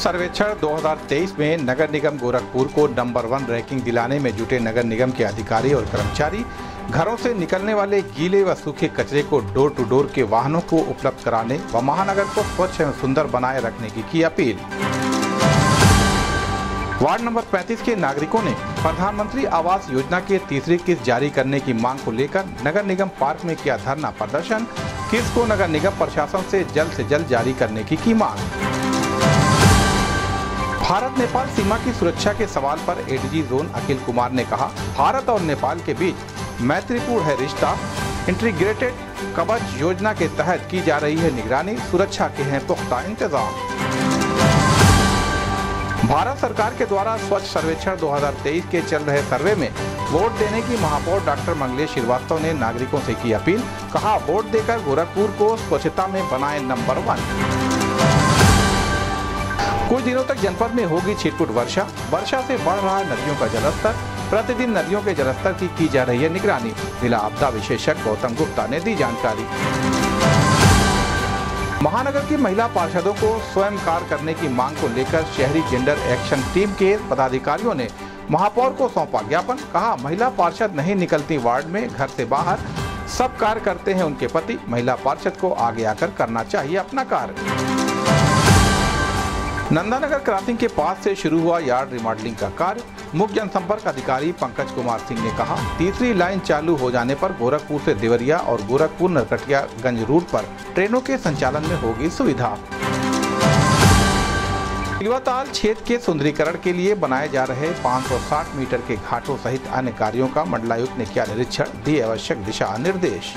सर्वेक्षण 2023 में नगर निगम गोरखपुर को नंबर 1 रैंकिंग दिलाने में जुटे नगर निगम के अधिकारी और कर्मचारी घरों से निकलने वाले गीले व सूखे कचरे को डोर टू डोर के वाहनों को उपलब्ध कराने व महानगर को स्वच्छ एवं सुंदर बनाए रखने की अपील। वार्ड नंबर 35 के नागरिकों ने प्रधानमंत्री आवास योजना के तीसरी किस्त जारी करने की मांग को लेकर नगर निगम पार्क में किया धरना प्रदर्शन। किस्त को नगर निगम प्रशासन से जल्द जारी करने की मांग। भारत नेपाल सीमा की सुरक्षा के सवाल पर एडीजी जोन अखिल कुमार ने कहा, भारत और नेपाल के बीच मैत्रीपूर्ण है रिश्ता। इंटीग्रेटेड कवच योजना के तहत की जा रही है निगरानी, सुरक्षा के हैं पुख्ता इंतजाम। भारत सरकार के द्वारा स्वच्छ सर्वेक्षण 2023 के चल रहे सर्वे में वोट देने की महापौर डॉक्टर मंगलेश श्रीवास्तव ने नागरिकों से की अपील। कहा, वोट देकर गोरखपुर को स्वच्छता में बनाए नंबर 1। कुछ दिनों तक जनपद में होगी छिटपुट वर्षा से बढ़ रहा है नदियों का जलस्तर। प्रतिदिन नदियों के जलस्तर की जा रही है निगरानी। जिला आपदा विशेषज्ञ गौतम गुप्ता ने दी जानकारी। महानगर की महिला पार्षदों को स्वयं कार्य करने की मांग को लेकर शहरी जेंडर एक्शन टीम के पदाधिकारियों ने महापौर को सौंपा ज्ञापन। कहा, महिला पार्षद नहीं निकलती वार्ड में, घर से बाहर सब कार्य करते हैं उनके पति। महिला पार्षद को आगे आकर करना चाहिए अपना कार्य। नंदानगर क्रॉसिंग के पास से शुरू हुआ यार्ड रिमॉडलिंग का कार्य। मुख्य जनसंपर्क अधिकारी पंकज कुमार सिंह ने कहा, तीसरी लाइन चालू हो जाने पर गोरखपुर से देवरिया और गोरखपुर नरकटियागंज रूट पर ट्रेनों के संचालन में होगी सुविधा। तिलवाताल क्षेत्र के सुंदरीकरण के लिए बनाए जा रहे 560 मीटर के घाटों सहित अन्य कार्यों का मंडलायुक्त ने किया निरीक्षण, दिए आवश्यक दिशा निर्देश।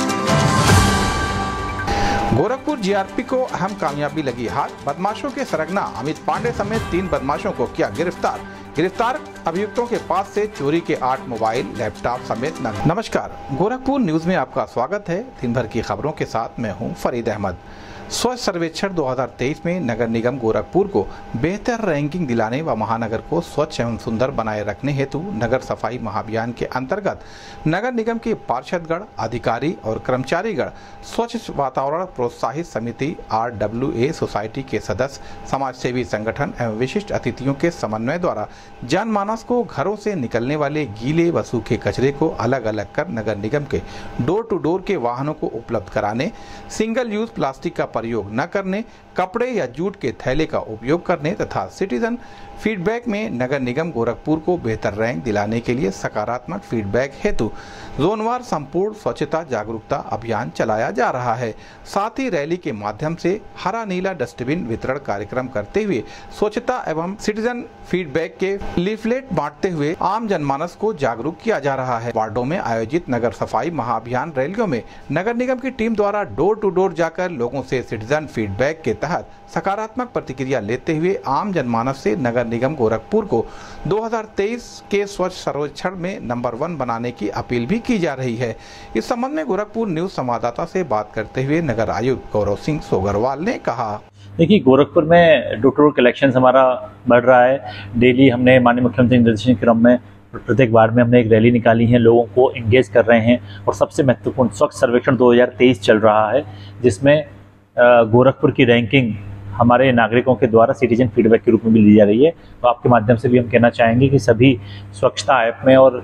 गोरखपुर जीआरपी को अहम कामयाबी लगी हाथ। बदमाशों के सरगना अमित पांडे समेत 3 बदमाशों को किया गिरफ्तार। अभियुक्तों के पास से चोरी के 8 मोबाइल, लैपटॉप समेत नकद। नमस्कार, गोरखपुर न्यूज में आपका स्वागत है। दिन भर की खबरों के साथ मैं हूं फरीद अहमद। स्वच्छ सर्वेक्षण 2023 में नगर निगम गोरखपुर को बेहतर रैंकिंग दिलाने व महानगर को स्वच्छ एवं सुंदर बनाए रखने हेतु नगर सफाई महाअभियान के अंतर्गत नगर निगम के पार्षदगण, अधिकारी और कर्मचारीगण, स्वच्छ वातावरण प्रोत्साहित समिति, RWA सोसाइटी के सदस्य, समाज सेवी संगठन एवं विशिष्ट अतिथियों के समन्वय द्वारा जनमानस को घरों से निकलने वाले गीले व सूखे कचरे को अलग अलग कर नगर निगम के डोर टू डोर के वाहनों को उपलब्ध कराने, सिंगल यूज प्लास्टिक का प्रयोग न करने, कपड़े या जूट के थैले का उपयोग करने तथा सिटीजन फीडबैक में नगर निगम गोरखपुर को बेहतर रैंक दिलाने के लिए सकारात्मक फीडबैक हेतु जोनवार संपूर्ण स्वच्छता जागरूकता अभियान चलाया जा रहा है। साथ ही रैली के माध्यम से हरा नीला डस्टबिन वितरण कार्यक्रम करते हुए स्वच्छता एवं सिटीजन फीडबैक के लीफलेट बांटते हुए आम जनमानस को जागरूक किया जा रहा है। वार्डों में आयोजित नगर सफाई महाअभियान रैलियों में नगर निगम की टीम द्वारा डोर टू डोर जाकर लोगों से सिटीजन फीडबैक के तहत सकारात्मक प्रतिक्रिया लेते हुए आम जनमानस से नगर निगम गोरखपुर को 2023 के स्वच्छ सर्वेक्षण में नंबर 1 बनाने की अपील भी की जा रही है। इस संबंध में गोरखपुर न्यूज संवाददाता से बात करते हुए नगर आयुक्त गौरव सिंह सोगरवाल ने कहा, देखिए, गोरखपुर में डोर टू डोर कलेक्शन हमारा बढ़ रहा है। डेली हमने माननीय मुख्यमंत्री निर्देशन के क्रम में प्रत्येक वार्ड में हमने एक रैली निकाली है, लोगों को एंगेज कर रहे हैं। और सबसे महत्वपूर्ण स्वच्छ सर्वेक्षण 2023 चल रहा है, जिसमें गोरखपुर की रैंकिंग हमारे नागरिकों के द्वारा सिटीजन फीडबैक के रूप में भी ली जा रही है। तो आपके माध्यम से भी हम कहना चाहेंगे कि सभी स्वच्छता ऐप में और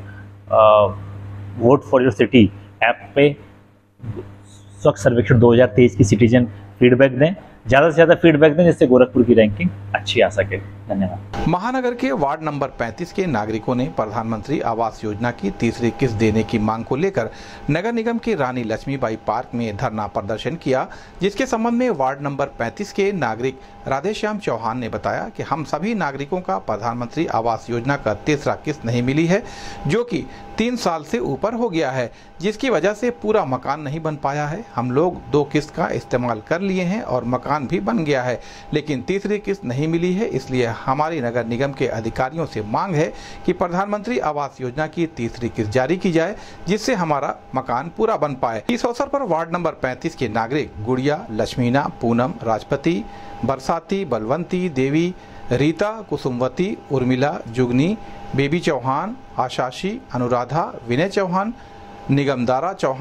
vote for your city app पे स्वच्छ सर्वेक्षण 2023 की सिटीजन फीडबैक दें, ज़्यादा से ज़्यादा फीडबैक दें, जिससे गोरखपुर की रैंकिंग अच्छी आ सके। धन्यवाद। महानगर के वार्ड नंबर 35 के नागरिकों ने प्रधानमंत्री आवास योजना की तीसरी किस्त देने की मांग को लेकर नगर निगम के रानी लक्ष्मीबाई पार्क में धरना प्रदर्शन किया, जिसके संबंध में वार्ड नंबर 35 के नागरिक राधेश्याम चौहान ने बताया कि हम सभी नागरिकों का प्रधानमंत्री आवास योजना का तीसरा किस्त नहीं मिली है, जो कि 3 साल से ऊपर हो गया है, जिसकी वजह से पूरा मकान नहीं बन पाया है। हम लोग 2 किस्त का इस्तेमाल कर लिए हैं और मकान भी बन गया है, लेकिन तीसरी किस्त नहीं मिली है। इसलिए हमारी नगर निगम के अधिकारियों से मांग है कि प्रधानमंत्री आवास योजना की तीसरी किस्त जारी की जाए, जिससे हमारा मकान पूरा बन पाए। इस अवसर पर वार्ड नंबर 35 के नागरिक गुड़िया, लक्ष्मीना, पूनम, राजपति, बरसाती, बलवंती, देवी, रीता, कुसुमवती, उर्मिला, जुगनी, बेबी चौहान, आशाशी, अनुराधा, विनय चौहान, निगमदारा चौहान,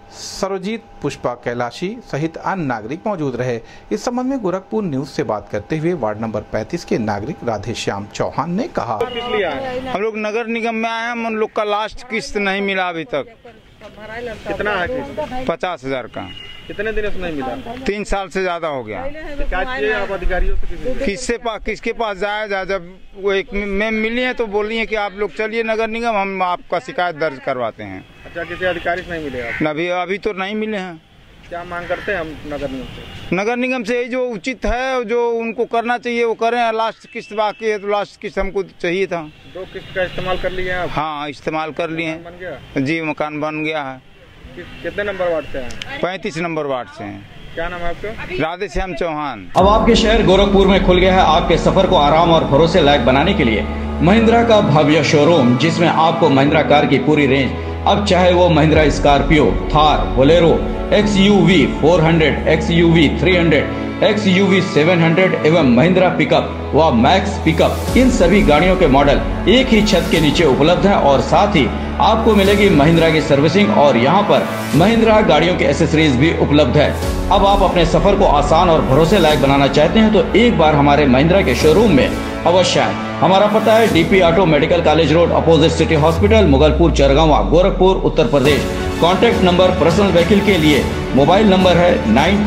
सरोजीत, पुष्पा कैलाशी सहित अन्य नागरिक मौजूद रहे। इस संबंध में गोरखपुर न्यूज से बात करते हुए वार्ड नंबर 35 के नागरिक राधेश्याम चौहान ने कहा, हम लोग नगर निगम में आए हैं, हम लोग का लास्ट किस्त नहीं मिला अभी तक। कितना है? 50,000 का। कितने दिनों से नहीं मिला? 3 साल से ज्यादा हो गया। तो क्या किए आप अधिकारियों से? किसके पास जाया? जब वो एक में मिली है तो बोली है कि आप लोग चलिए नगर निगम, हम आपका शिकायत दर्ज करवाते हैं। अच्छा, किसी अधिकारी से नहीं मिले आप? अभी तो नहीं मिले हैं। क्या मांग करते हैं हम नगर निगम से? नगर निगम से जो उचित है, जो उनको करना चाहिए वो करें। लास्ट किस्त बाकी है तो लास्ट किस्त हमको चाहिए था। 2 किस्त का इस्तेमाल कर लिए आप? हाँ, इस्तेमाल कर लिए हैं। बन गया? जी, मकान बन गया है। कितने नंबर वार्ड से हैं? 35 नंबर वार्ड से हैं। क्या नाम है आपका? राधेश्याम चौहान। अब आपके शहर गोरखपुर में खुल गया है आपके सफर को आराम और भरोसे लायक बनाने के लिए महिंद्रा का भव्य शोरूम, जिसमें आपको महिंद्रा कार की पूरी रेंज, अब चाहे वो Mahindra Scorpio, Thar, Bolero, XUV 400, XUV 300, XUV 700 एवं महिंद्रा पिकअप व मैक्स पिकअप, इन सभी गाड़ियों के मॉडल एक ही छत के नीचे उपलब्ध हैं और साथ ही आपको मिलेगी महिंद्रा की सर्विसिंग और यहाँ पर महिंद्रा गाड़ियों की एसेसरीज भी उपलब्ध है। अब आप अपने सफर को आसान और भरोसे लायक बनाना चाहते हैं तो एक बार हमारे महिंद्रा के शोरूम में अवश्य आए। हमारा पता है DP auto medical college road, opposite city hospital, Mughalpur, Chargawa, Gorakhpur, Uttar Pradesh. Contact number personal vehicle के लिए मोबाइल नंबर है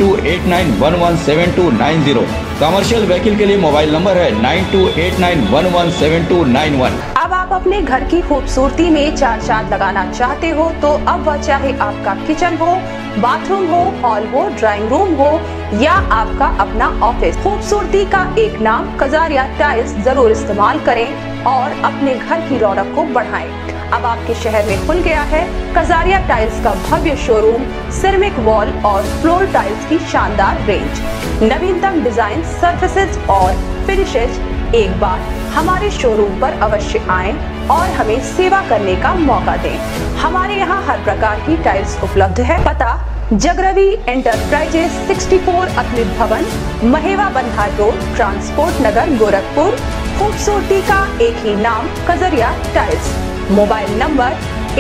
9289117290। कमर्शियल व्हीकल के लिए मोबाइल नंबर है 9289117291। अब आप अपने घर की खूबसूरती में 4 चांद लगाना चाहते हो तो अब वह चाहे आपका किचन हो, बाथरूम हो, हॉल हो, ड्राइंग रूम हो या आपका अपना ऑफिस, खूबसूरती का एक नाम कजारिया टाइल्स जरूर इस्तेमाल करें और अपने घर की रौनक को बढ़ाएं। अब आपके शहर में खुल गया है कजारिया टाइल्स का भव्य शोरूम, सिरेमिक वॉल और फ्लोर टाइल्स की शानदार रेंज, नवीनतम डिजाइन, सर्फेसेज और फिनिशेज। एक बार हमारे शोरूम पर अवश्य आएं और हमें सेवा करने का मौका दें। हमारे यहाँ हर प्रकार की टाइल्स उपलब्ध है। पता जगरवी enterprises 64 Akhil Bhawan, Maheva Bandhar road, transport Nagar, Gorakhpur. खूबसूरती का एक ही नाम कजारिया टाइल्स। Mobile number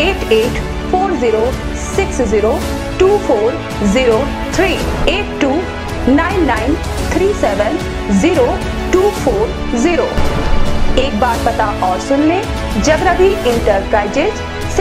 8840602403, 8299370240। एक बार पता और सुन लें, जगरवी enterprises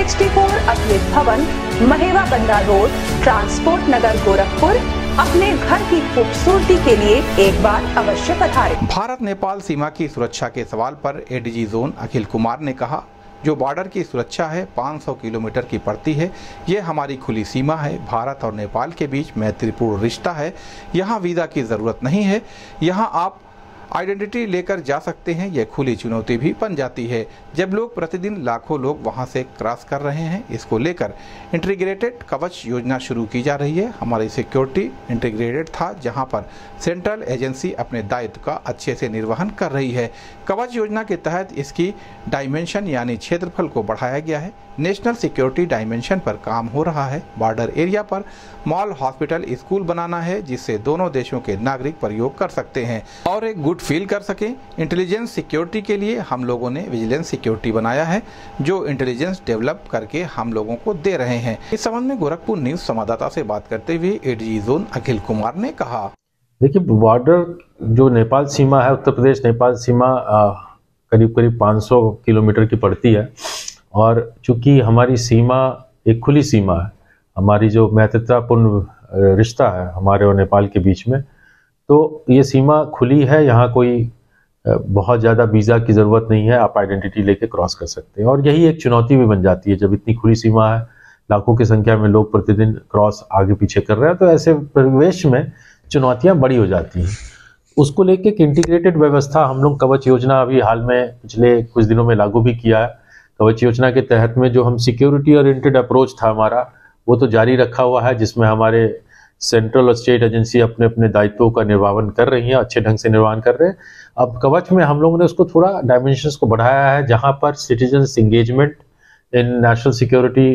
64 Akhil Bhawan, Maheva Bandhar road, transport Nagar, Gorakhpur. अपने घर की खूबसूरती के लिए एक बार अवश्य पधारें। भारत नेपाल सीमा की सुरक्षा के सवाल पर ADG जोन अखिल कुमार ने कहा, जो बॉर्डर की सुरक्षा है 500 किलोमीटर की पड़ती है। ये हमारी खुली सीमा है। भारत और नेपाल के बीच मैत्रीपूर्ण रिश्ता है। यहाँ वीज़ा की ज़रूरत नहीं है। यहाँ आप आइडेंटिटी लेकर जा सकते हैं। यह खुली चुनौती भी बन जाती है जब लोग प्रतिदिन लाखों लोग वहां से क्रॉस कर रहे हैं। इसको लेकर इंटीग्रेटेड कवच योजना शुरू की जा रही है। हमारी सिक्योरिटी इंटीग्रेटेड था, जहां पर सेंट्रल एजेंसी अपने दायित्व का अच्छे से निर्वहन कर रही है। कवच योजना के तहत इसकी डायमेंशन यानी क्षेत्रफल को बढ़ाया गया है। नेशनल सिक्योरिटी डायमेंशन पर काम हो रहा है। बॉर्डर एरिया पर मॉल, हॉस्पिटल, स्कूल बनाना है जिससे दोनों देशों के नागरिक प्रयोग कर सकते हैं और एक गुड फील कर सकें। इंटेलिजेंस सिक्योरिटी के लिए हम लोगों ने विजिलेंस सिक्योरिटी बनाया है, जो इंटेलिजेंस डेवलप करके हम लोगों को दे रहे हैं। इस संबंध में गोरखपुर न्यूज संवाददाता से बात करते हुए ADG जोन अखिल कुमार ने कहा, देखिए, बॉर्डर जो नेपाल सीमा है, उत्तर प्रदेश नेपाल सीमा करीब करीब 500 किलोमीटर की पड़ती है और चूंकि हमारी सीमा एक खुली सीमा है, हमारी जो मैत्रीपूर्ण रिश्ता है हमारे और नेपाल के बीच में, तो ये सीमा खुली है। यहाँ कोई बहुत ज़्यादा वीज़ा की ज़रूरत नहीं है, आप आइडेंटिटी लेके क्रॉस कर सकते हैं। और यही एक चुनौती भी बन जाती है जब इतनी खुली सीमा है, लाखों की संख्या में लोग प्रतिदिन क्रॉस आगे पीछे कर रहे हैं, तो ऐसे परिवेश में चुनौतियाँ बड़ी हो जाती हैं। उसको लेके एक इंटीग्रेटेड व्यवस्था हम लोग कवच योजना अभी हाल में पिछले कुछ दिनों में लागू भी किया है। कवच योजना के तहत में जो हम सिक्योरिटी ओरिएंटेड अप्रोच था हमारा, वो तो जारी रखा हुआ है, जिसमें हमारे सेंट्रल और स्टेट एजेंसी अपने अपने दायित्वों का निर्वहन कर रही हैं, अच्छे ढंग से निर्वहन कर रहे हैं। अब कवच में हम लोगों ने उसको थोड़ा डायमेंशंस को बढ़ाया है, जहां पर citizens engagement in national security,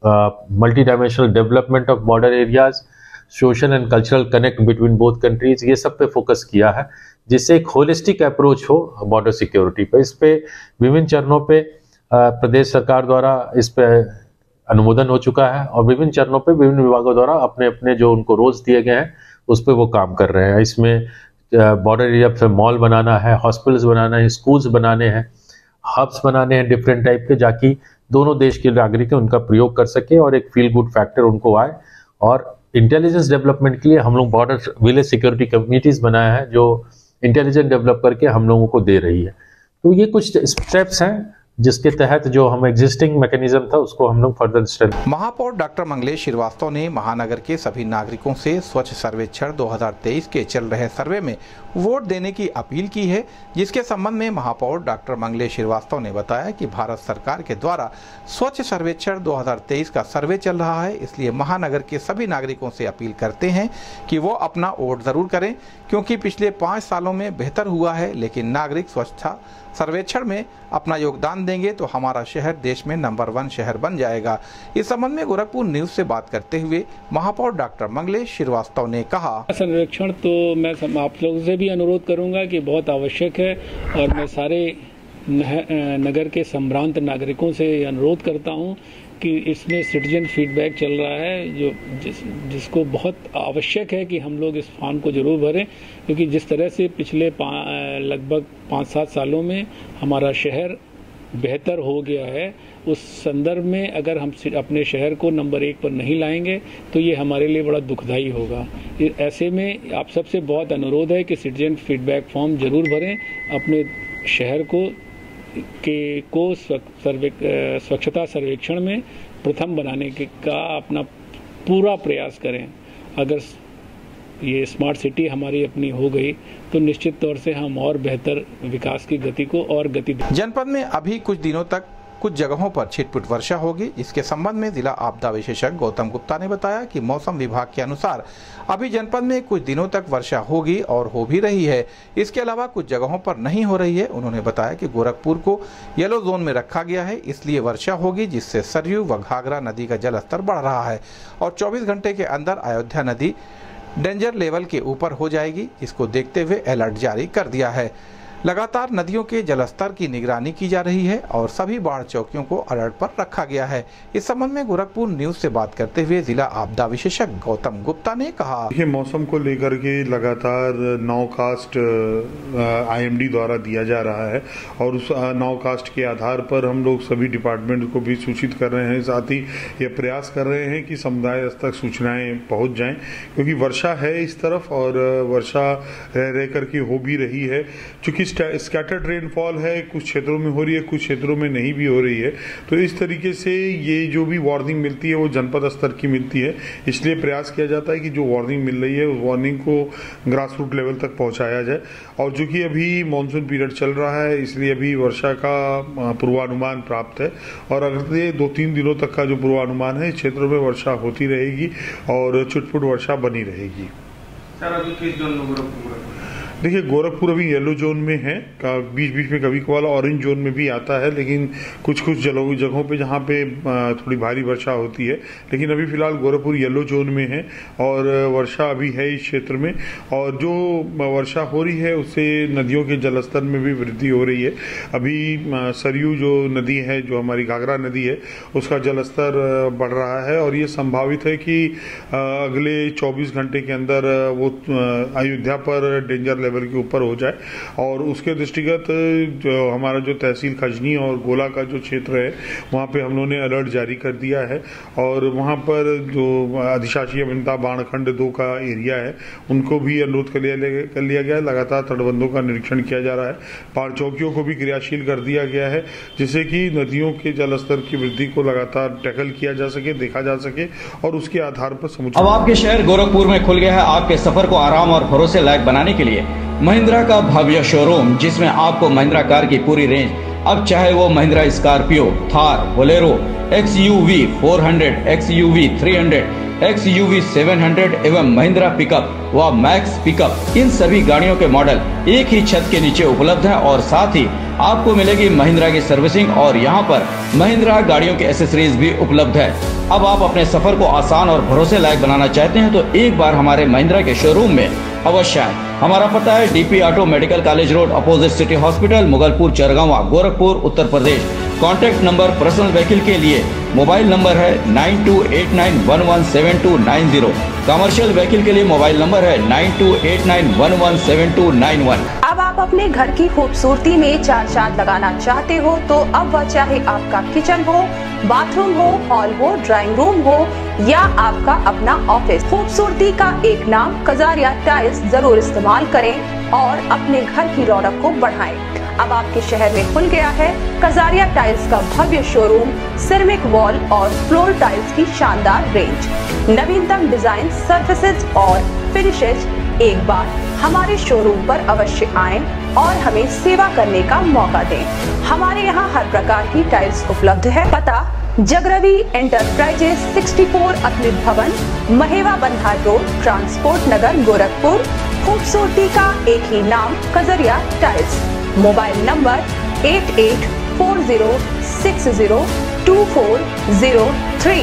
multi dimensional development of border areas, social and cultural connect between both countries, ये सब पे फोकस किया है, जिससे एक होलिस्टिक अप्रोच हो बॉर्डर सिक्योरिटी पे। इस पे विभिन्न चरणों पे प्रदेश सरकार द्वारा इस पे अनुमोदन हो चुका है और विभिन्न चरणों पे विभिन्न विभागों द्वारा अपने अपने जो उनको रोल्स दिए गए हैं उस पर वो काम कर रहे हैं। इसमें बॉर्डर एरिया पे मॉल बनाना है, हॉस्पिटल्स बनाना है, स्कूल्स बनाने हैं, हब्स बनाने हैं डिफरेंट टाइप के, जाकि दोनों देश के नागरिक उनका प्रयोग कर सके और एक फील गुड फैक्टर उनको आए। और इंटेलिजेंस डेवलपमेंट के लिए हम लोग बॉर्डर विलेज सिक्योरिटी कम्युनिटीज़ बनाया है जो इंटेलिजेंस डेवलप करके हम लोगों को दे रही है। तो ये कुछ स्टेप्स हैं जिसके तहत जो हम एग्जिस्टिंग मैकेनिज्म था उसको हम लोग फर्दर स्ट्रेंथ। महापौर डॉक्टर मंगलेश श्रीवास्तव ने महानगर के सभी नागरिकों से स्वच्छ सर्वेक्षण 2023 के चल रहे सर्वे में वोट देने की अपील की है, जिसके संबंध में महापौर डॉक्टर मंगलेश श्रीवास्तव ने बताया कि भारत सरकार के द्वारा स्वच्छ सर्वेक्षण 2023 का सर्वे चल रहा है, इसलिए महानगर के सभी नागरिकों से अपील करते हैं कि वो अपना वोट जरूर करें, क्योंकि पिछले 5 सालों में बेहतर हुआ है। लेकिन नागरिक स्वच्छता सर्वेक्षण में अपना योगदान देंगे तो हमारा शहर देश में नंबर 1 शहर बन जाएगा। इस संबंध में गोरखपुर न्यूज से बात करते हुए महापौर डॉक्टर मंगलेश श्रीवास्तव ने कहा, सर्वेक्षण तो मैं आप लोगों से भी अनुरोध करूंगा कि बहुत आवश्यक है और मैं सारे नगर के संभ्रांत नागरिकों से अनुरोध करता हूं कि इसमें सिटीजन फीडबैक चल रहा है जो जिसको बहुत आवश्यक है कि हम लोग इस फॉर्म को जरूर भरें, क्योंकि जिस तरह से पिछले लगभग 5-7 सालों में हमारा शहर बेहतर हो गया है, उस संदर्भ में अगर हम अपने शहर को नंबर 1 पर नहीं लाएंगे तो ये हमारे लिए बड़ा दुखदायी होगा। ऐसे में आप सबसे बहुत अनुरोध है कि सिटीजन फीडबैक फॉर्म जरूर भरें, अपने शहर को स्वच्छता सर्वेक्षण में प्रथम बनाने का अपना पूरा प्रयास करें। अगर ये स्मार्ट सिटी हमारी अपनी हो गई तो निश्चित तौर से हम और बेहतर विकास की गति को और गति दें। जनपद में अभी कुछ दिनों तक कुछ जगहों पर छिटपुट वर्षा होगी। इसके संबंध में जिला आपदा विशेषज्ञ गौतम गुप्ता ने बताया कि मौसम विभाग के अनुसार अभी जनपद में कुछ दिनों तक वर्षा होगी और हो भी रही है। इसके अलावा कुछ जगहों पर नहीं हो रही है। उन्होंने बताया कि गोरखपुर को येलो जोन में रखा गया है, इसलिए वर्षा होगी, जिससे सरयू व घाघरा नदी का जल स्तर बढ़ रहा है और 24 घंटे के अंदर अयोध्या नदी डेंजर लेवल के ऊपर हो जाएगी। इसको देखते हुए अलर्ट जारी कर दिया है। लगातार नदियों के जलस्तर की निगरानी की जा रही है और सभी बाढ़ चौकियों को अलर्ट पर रखा गया है। इस संबंध में गोरखपुर न्यूज से बात करते हुए जिला आपदा विशेषज्ञ गौतम गुप्ता ने कहा, देखिए मौसम को लेकर के लगातार नाउकास्ट IMD द्वारा दिया जा रहा है और उस नाउकास्ट के आधार पर हम लोग सभी डिपार्टमेंट को भी सूचित कर रहे हैं। साथ ही ये प्रयास कर रहे हैं कि समुदाय तक सूचनाएं पहुंच जाएं, क्योंकि वर्षा है इस तरफ और वर्षा रह करके हो भी रही है। चूंकि स्कैटर्ड रेनफॉल है, कुछ क्षेत्रों में हो रही है, कुछ क्षेत्रों में नहीं भी हो रही है, तो इस तरीके से ये जो भी वार्निंग मिलती है वो जनपद स्तर की मिलती है। इसलिए प्रयास किया जाता है कि जो वार्निंग मिल रही है उस वार्निंग को ग्रास रूट लेवल तक पहुंचाया जाए। और चूंकि अभी मानसून पीरियड चल रहा है, इसलिए अभी वर्षा का पूर्वानुमान प्राप्त है और अगर ये 2-3 दिनों तक का जो पूर्वानुमान है, इस क्षेत्रों में वर्षा होती रहेगी और छुटपुट वर्षा बनी रहेगी। सर अभी किस जोन में देखिए गोरखपुर अभी येलो जोन में है, बीच बीच में कभी कभार ऑरेंज जोन में भी आता है, लेकिन कुछ जगहों पे जहाँ पे थोड़ी भारी वर्षा होती है, लेकिन अभी फिलहाल गोरखपुर येलो जोन में है और वर्षा अभी है इस क्षेत्र में। और जो वर्षा हो रही है उससे नदियों के जलस्तर में भी वृद्धि हो रही है। अभी सरयू जो नदी है, जो हमारी घाघरा नदी है, उसका जलस्तर बढ़ रहा है और ये संभावित है कि अगले 24 घंटे के अंदर वो अयोध्या पर डेंजर लेवल के ऊपर हो जाए। और उसके दृष्टिगत जो हमारा जो तहसील खजनी और गोला का जो क्षेत्र है, वहाँ पे हम लोगों ने अलर्ट जारी कर दिया है और वहाँ पर जो अधिशासी अभियंता बाणखंड 2 का एरिया है, उनको भी अनुरोध कर लिया गया है। लगातार तटबंधों का निरीक्षण किया जा रहा है, बाढ़ चौकियों को भी क्रियाशील कर दिया गया है, जिससे कि नदियों के जलस्तर की वृद्धि को लगातार टैकल किया जा सके, देखा जा सके और उसके आधार पर समुचित। अब आपके शहर गोरखपुर में खुल गया है आपके सफर को आराम और भरोसे लायक बनाने के लिए महिंद्रा का भव्य शोरूम, जिसमें आपको महिंद्रा कार की पूरी रेंज, अब चाहे वो Mahindra Scorpio, Thar, Bolero, XUV 400, XUV 300, XUV 700 एवं महिंद्रा पिकअप व मैक्स पिकअप, इन सभी गाड़ियों के मॉडल एक ही छत के नीचे उपलब्ध है और साथ ही आपको मिलेगी महिंद्रा की सर्विसिंग और यहाँ पर महिंद्रा गाड़ियों के एसेसरीज भी उपलब्ध है। अब आप अपने सफर को आसान और भरोसे लायक बनाना चाहते हैं तो एक बार हमारे महिंद्रा के शोरूम में अवश्य आए। हमारा पता है DP auto medical college road, opposite city hospital, Mughalpur, Chargawan, Gorakhpur, Uttar Pradesh. Contact number personal vehicle के लिए मोबाइल नंबर है 9289117290। कमर्शियल व्हीकल के लिए मोबाइल नंबर है 9289117291। अब आप अपने घर की खूबसूरती में चार चांद लगाना चाहते हो तो अब वह चाहे आपका किचन हो, बाथरूम हो, हॉल हो, ड्राइंग रूम हो या आपका अपना ऑफिस, खूबसूरती का एक नाम कजारिया टाइल्स जरूर इस्तेमाल करें और अपने घर की रौनक को बढ़ाएं। अब आपके शहर में खुल गया है कजारिया टाइल्स का भव्य शोरूम, सिरेमिक वॉल और फ्लोर टाइल्स की शानदार रेंज, नवीनतम डिजाइन, सर्फेसेज और फिनिशेज। एक बार हमारे शोरूम पर अवश्य आएं और हमें सेवा करने का मौका दें। हमारे यहाँ हर प्रकार की टाइल्स उपलब्ध है। पता जगरवी enterprises 64 Akhil Bhawan, Maheva Bandhar road, transport Nagar, Gorakhpur. खूबसूरती का एक ही नाम कजरिया टाइल्स। Mobile number 8840602403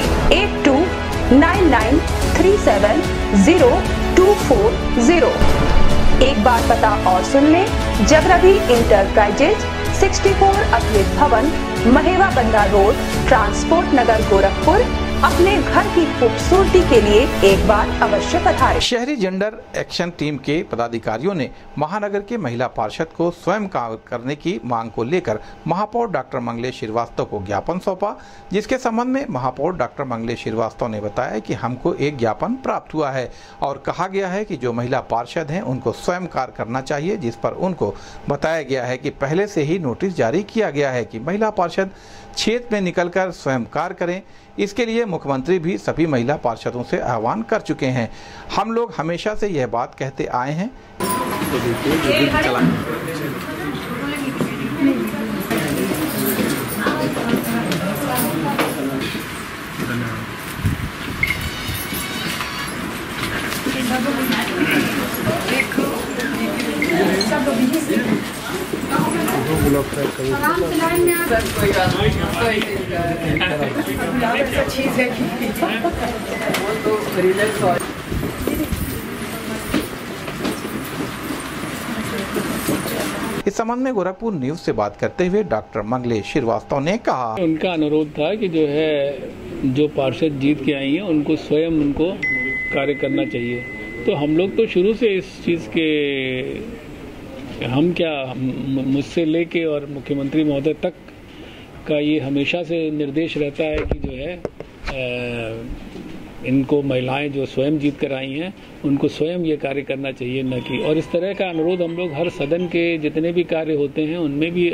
8299370240। एक बार पता और सुन लें, जगरवी इंटरप्राइजेज 64 अखिल भवन, महेवा बंदा रोड, ट्रांसपोर्ट नगर, गोरखपुर। अपने घर की खूबसूरती के लिए एक बार अवश्य पधारें। शहरी जेंडर एक्शन टीम के पदाधिकारियों ने महानगर के महिला पार्षद को स्वयं काम करने की मांग को लेकर महापौर डॉक्टर मंगलेश श्रीवास्तव को ज्ञापन सौंपा, जिसके संबंध में महापौर डॉक्टर मंगलेश श्रीवास्तव ने बताया कि हमको एक ज्ञापन प्राप्त हुआ है और कहा गया है कि जो महिला पार्षद हैं उनको स्वयं कार्य करना चाहिए, जिस पर उनको बताया गया है कि पहले से ही नोटिस जारी किया गया है कि महिला पार्षद क्षेत्र में निकलकर स्वयं कार्य करें। इसके लिए मुख्यमंत्री भी सभी महिला पार्षदों से आह्वान कर चुके हैं। हम लोग हमेशा से यह बात कहते आए हैं। इस संबंध में गोरखपुर न्यूज से बात करते हुए डॉक्टर मंगलेश श्रीवास्तव ने कहा, उनका अनुरोध था कि जो है जो पार्षद जीत के आई हैं उनको स्वयं उनको कार्य करना चाहिए। तो हम लोग तो शुरू से इस चीज़ के मुझसे लेके और मुख्यमंत्री महोदय तक का ये हमेशा से निर्देश रहता है कि जो है इनको महिलाएं जो स्वयं जीत कर आई हैं उनको स्वयं ये कार्य करना चाहिए, न कि। और इस तरह का अनुरोध हम लोग हर सदन के जितने भी कार्य होते हैं उनमें भी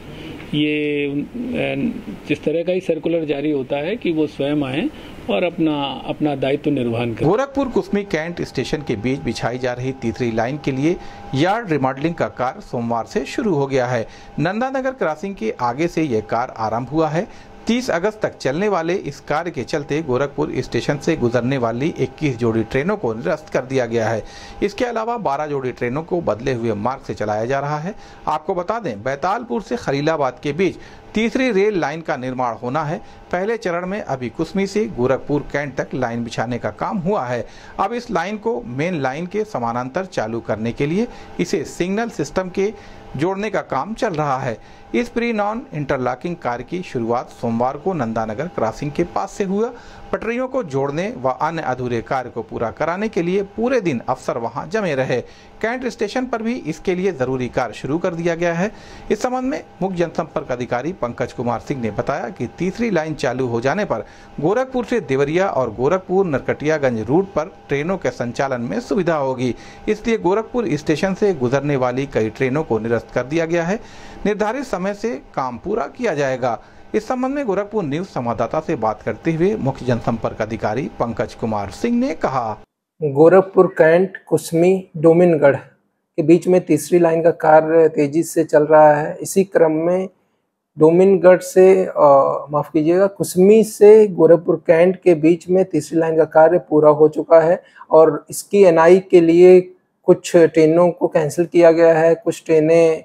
ये जिस तरह का ही सर्कुलर जारी होता है कि वो स्वयं आए और अपना दायित्व निर्वहन करें। गोरखपुर कुसमी कैंट स्टेशन के बीच बिछाई जा रही तीसरी लाइन के लिए यार्ड रिमॉडलिंग का कार्य सोमवार से शुरू हो गया है। नंदानगर क्रॉसिंग के आगे से यह कार्य आरंभ हुआ है। 30 अगस्त तक चलने वाले इस कार्य के चलते गोरखपुर स्टेशन से गुजरने वाली 21 जोड़ी ट्रेनों को निरस्त कर दिया गया है। इसके अलावा 12 जोड़ी ट्रेनों को बदले हुए मार्ग से चलाया जा रहा है। आपको बता दें, बैतालपुर से खलीलाबाद के बीच तीसरी रेल लाइन का निर्माण होना है। पहले चरण में अभी कुसमी से गोरखपुर कैंट तक लाइन बिछाने का काम हुआ है। अब इस लाइन को मेन लाइन के समानांतर चालू करने के लिए इसे सिग्नल सिस्टम के जोड़ने का काम चल रहा है। इस प्री नॉन इंटरलॉकिंग कार्य की शुरुआत सोमवार को नंदानगर क्रॉसिंग के पास से हुआ। पटरियों को जोड़ने व अन्य अधूरे कार्य को पूरा कराने के लिए पूरे दिन अफसर वहां जमे रहे। कैंट स्टेशन पर भी इसके लिए जरूरी कार्य शुरू कर दिया गया है। इस संबंध में मुख्य जनसंपर्क अधिकारी पंकज कुमार सिंह ने बताया कि तीसरी लाइन चालू हो जाने पर गोरखपुर से देवरिया और गोरखपुर नरकटियागंज रूट पर ट्रेनों के संचालन में सुविधा होगी। इसलिए गोरखपुर स्टेशन से गुजरने वाली कई ट्रेनों को निरस्त कर दिया गया है। निर्धारित समय से काम पूरा किया जाएगा। इस संबंध में गोरखपुर न्यूज संवाददाता से बात करते हुए मुख्य जनसंपर्क अधिकारी पंकज कुमार सिंह ने कहा, गोरखपुर कैंट कुसमी डोमिनगढ़ के बीच में तीसरी लाइन का कार्य तेजी से चल रहा है। इसी क्रम में डोमिनगढ़ से माफ कीजिएगा कुसमी से गोरखपुर कैंट के बीच में तीसरी लाइन का कार्य पूरा हो चुका है और इसकी एनआई के लिए कुछ ट्रेनों को कैंसिल किया गया है, कुछ ट्रेनें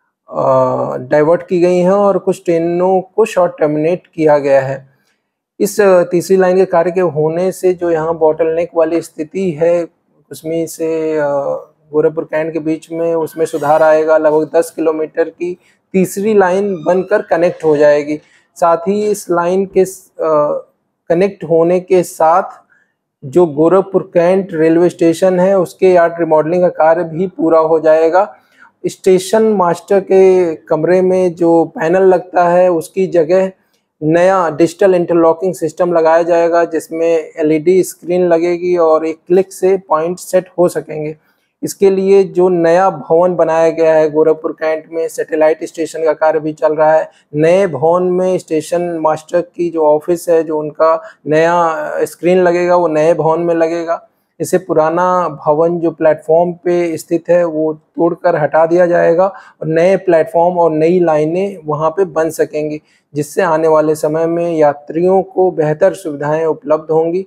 डाइवर्ट की गई हैं और कुछ ट्रेनों को शॉर्ट टर्मिनेट किया गया है। इस तीसरी लाइन के कार्य के होने से जो यहाँ बॉटलनेक वाली स्थिति है कुसमी से गोरखपुर कैंट के बीच में, उसमें सुधार आएगा। लगभग 10 किलोमीटर की तीसरी लाइन बनकर कनेक्ट हो जाएगी। साथ ही इस लाइन के कनेक्ट होने के साथ जो गोरखपुर कैंट रेलवे स्टेशन है उसके यार्ड रिमॉडलिंग का कार्य भी पूरा हो जाएगा। स्टेशन मास्टर के कमरे में जो पैनल लगता है उसकी जगह नया डिजिटल इंटरलॉकिंग सिस्टम लगाया जाएगा, जिसमें LED स्क्रीन लगेगी और एक क्लिक से पॉइंट सेट हो सकेंगे। इसके लिए जो नया भवन बनाया गया है गोरखपुर कैंट में, सैटेलाइट स्टेशन का कार्य भी चल रहा है। नए भवन में स्टेशन मास्टर की जो ऑफिस है, जो उनका नया स्क्रीन लगेगा, वो नए भवन में लगेगा। इसे पुराना भवन जो प्लेटफॉर्म पे स्थित है वो तोड़कर हटा दिया जाएगा और नए प्लेटफॉर्म और नई लाइनें वहां पे बन सकेंगी, जिससे आने वाले समय में यात्रियों को बेहतर सुविधाएं उपलब्ध होंगी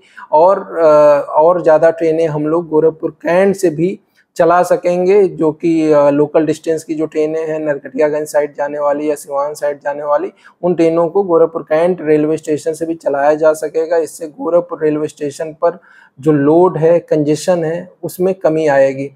और ज़्यादा ट्रेनें हम लोग गोरखपुर कैंट से भी चला सकेंगे, जो कि लोकल डिस्टेंस की जो ट्रेनें हैं नरकटियागंज साइड जाने वाली या सिवान साइड जाने वाली, उन ट्रेनों को गोरखपुर कैंट रेलवे स्टेशन से भी चलाया जा सकेगा। इससे गोरखपुर रेलवे स्टेशन पर जो लोड है, कंजेशन है, उसमें कमी आएगी।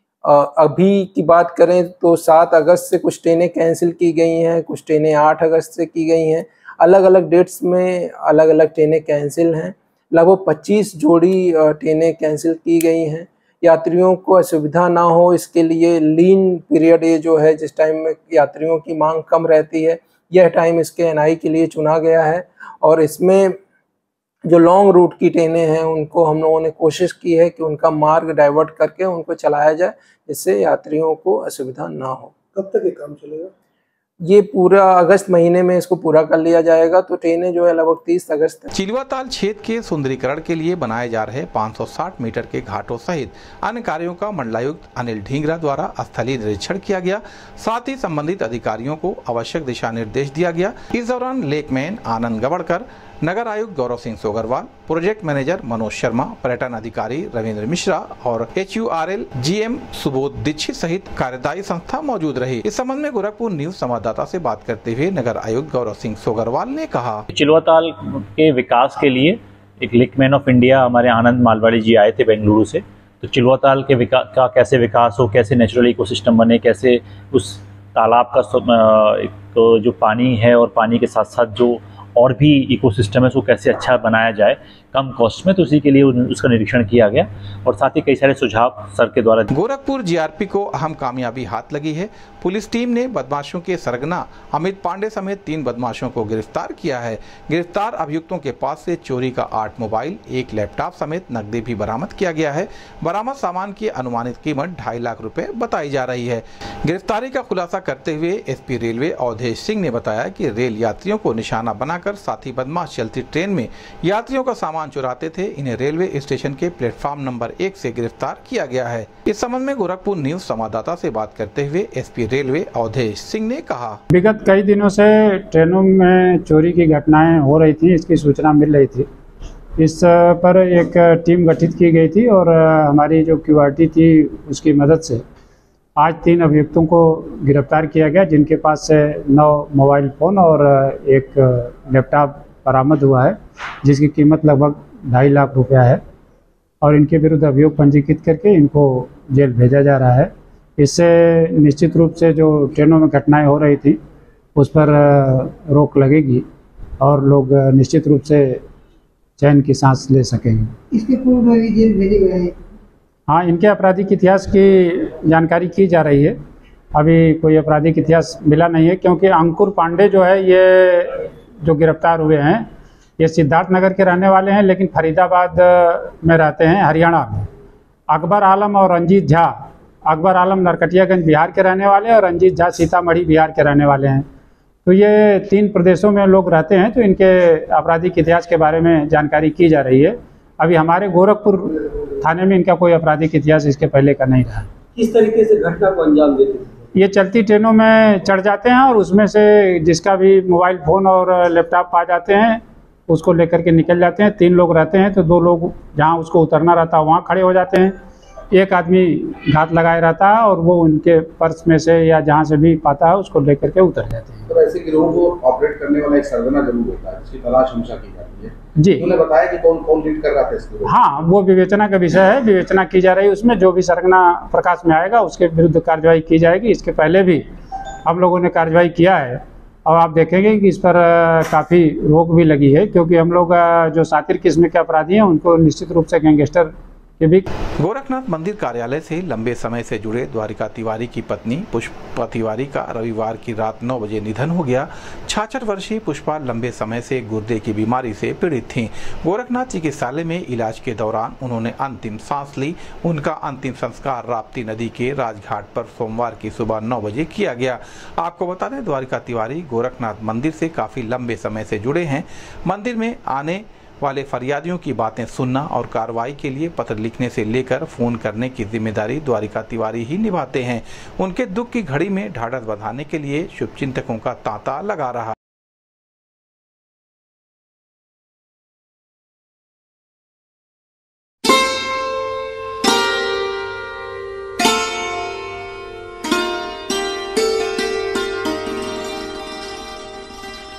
अभी की बात करें तो 7 अगस्त से कुछ ट्रेनें कैंसिल की गई हैं, कुछ ट्रेनें 8 अगस्त से की गई हैं। अलग अलग डेट्स में अलग अलग ट्रेनें कैंसिल हैं। लगभग 25 जोड़ी ट्रेनें कैंसिल की गई हैं। यात्रियों को असुविधा ना हो इसके लिए लीन पीरियड, ये जो है जिस टाइम में यात्रियों की मांग कम रहती है, यह टाइम इसके NI के लिए चुना गया है। और इसमें जो लॉन्ग रूट की ट्रेनें हैं उनको हम लोगों ने कोशिश की है कि उनका मार्ग डाइवर्ट करके उनको चलाया जाए, जिससे यात्रियों को असुविधा ना हो। कब तक ये काम चलेगा? ये पूरा अगस्त महीने में इसको पूरा कर लिया जाएगा, तो ट्रेनें जो है लगभग 30 अगस्त तक। चिलवाताल क्षेत्र के सुंदरीकरण के लिए बनाए जा रहे 560 मीटर के घाटों सहित अन्य कार्यों का मंडलायुक्त अनिल ढींगरा द्वारा स्थलीय निरीक्षण किया गया। साथ ही संबंधित अधिकारियों को आवश्यक दिशा निर्देश दिया गया। इस दौरान लेकमैन आनंद गवड़कर, नगर आयुक्त गौरव सिंह सोगरवाल, प्रोजेक्ट मैनेजर मनोज शर्मा, पर्यटन अधिकारी रविंद्र मिश्रा और HURL GM सुबोध दीक्षित सहित कार्यदायी संस्था मौजूद रही। इस संबंध में गोरखपुर न्यूज संवाददाता से बात करते हुए नगर आयुक्त गौरव सिंह सोगरवाल ने कहा, चिलवाताल के विकास के लिए एक लेकमैन ऑफ इंडिया हमारे आनंद मालवाड़ी जी आए थे बेंगलुरु से। तो चिलवाताल के का कैसे विकास हो, कैसे नेचुरल इकोसिस्टम बने, कैसे उस तालाब का जो पानी है और पानी के साथ साथ जो और भी इकोसिस्टम है उसको कैसे अच्छा बनाया जाए कम कॉस्ट में, तो उसी के लिए उसका निरीक्षण किया गया और साथ ही कई सारे सुझाव सर के द्वारा। गोरखपुर GRP को अहम कामयाबी हाथ लगी है। पुलिस टीम ने बदमाशों के सरगना अमित पांडे समेत 3 बदमाशों को गिरफ्तार किया है। गिरफ्तार अभियुक्तों के पास से चोरी का 8 मोबाइल, 1 लैपटॉप समेत नकदी भी बरामद किया गया है। बरामद सामान की अनुमानित कीमत 2.5 लाख रुपए बताई जा रही है। गिरफ्तारी का खुलासा करते हुए SP रेलवे अवधेश सिंह ने बताया कि रेल यात्रियों को निशाना बनाकर साथी बदमाश चलती ट्रेन में यात्रियों का सामान चुराते थे। इन्हें रेलवे स्टेशन के प्लेटफॉर्म नंबर 1 से गिरफ्तार किया गया है। इस संबंध में गोरखपुर न्यूज संवाददाता से बात करते हुए SP रेलवे अवधेश सिंह ने कहा, विगत कई दिनों से ट्रेनों में चोरी की घटनाएं हो रही थी, इसकी सूचना मिल रही थी। इस पर एक टीम गठित की गई थी और हमारी जो QRT थी उसकी मदद से आज 3 अभियुक्तों को गिरफ्तार किया गया, जिनके पास से 9 मोबाइल फ़ोन और 1 लैपटॉप बरामद हुआ है, जिसकी कीमत लगभग 2.5 लाख रुपया है और इनके विरुद्ध अभियोग पंजीकृत करके इनको जेल भेजा जा रहा है। इससे निश्चित रूप से जो ट्रेनों में घटनाएं हो रही थी उस पर रोक लगेगी और लोग निश्चित रूप से चैन की सांस ले सकेंगे। इसके पूर्व में जेल भेजे गए हैं। हाँ, इनके आपराधिक इतिहास की जानकारी की जा रही है। अभी कोई आपराधिक इतिहास मिला नहीं है, क्योंकि अंकुर पांडे जो है ये जो गिरफ्तार हुए हैं ये सिद्धार्थनगर के रहने वाले हैं, लेकिन फरीदाबाद में रहते हैं, हरियाणा में। अकबर आलम और रंजीत झा, अकबर आलम नरकटियागंज बिहार के रहने वाले हैं और रंजीत झा सीतामढ़ी बिहार के रहने वाले हैं। तो ये 3 प्रदेशों में लोग रहते हैं, तो इनके आपराधिक इतिहास के बारे में जानकारी की जा रही है। अभी हमारे गोरखपुर थाने में इनका कोई आपराधिक इतिहास इसके पहले का नहीं रहा। किस तरीके से घटना को अंजाम देते थे? ये चलती ट्रेनों में चढ़ जाते हैं और उसमें से जिसका भी मोबाइल फ़ोन और लैपटॉप पा जाते हैं उसको लेकर के निकल जाते हैं। 3 लोग रहते हैं, तो 2 लोग जहाँ उसको उतरना रहता है वहाँ खड़े हो जाते हैं। एक आदमी घात लगाए रहता है और वो उनके पर्स में से या जहाँ से भी पाता है उसको लेकर के उतर जाते हैं। तो ऐसे गिरोह को ऑपरेट करने वाला एक सरगना जरूर होता है, जिसकी तलाश हमेशा की जाती है। जी, उन्होंने बताया कि कौन लीड कर रहा था इसको? हाँ, वो विवेचना का विषय है, विवेचना की जा रही है। उसमें जो भी सरगना प्रकाश में आएगा उसके विरुद्ध कार्रवाई की जाएगी। इसके पहले भी हम लोगों ने कार्रवाई किया है और आप देखेंगे कि इस पर काफ़ी रोक भी लगी है, क्योंकि हम लोग जो शातिर किस्म के अपराधी हैं उनको निश्चित रूप से गैंगस्टर के भी। गोरखनाथ मंदिर कार्यालय से लंबे समय से जुड़े द्वारिका तिवारी की पत्नी पुष्पा तिवारी का रविवार की रात 9 बजे निधन हो गया। 66 वर्षीय पुष्पा लंबे समय से गुर्दे की बीमारी से पीड़ित थीं। गोरखनाथ चिकित्सालय में इलाज के दौरान उन्होंने अंतिम सांस ली। उनका अंतिम संस्कार राप्ती नदी के राजघाट पर सोमवार की सुबह 9 बजे किया गया। आपको बता दें, द्वारिका तिवारी गोरखनाथ मंदिर से काफी लंबे समय से जुड़े हैं। मंदिर में आने वाले फरियादियों की बातें सुनना और कार्रवाई के लिए पत्र लिखने से लेकर फोन करने की जिम्मेदारी द्वारिका तिवारी ही निभाते हैं। उनके दुख की घड़ी में ढाढ़स बंधाने के लिए शुभचिंतकों का तांता लगा रहा।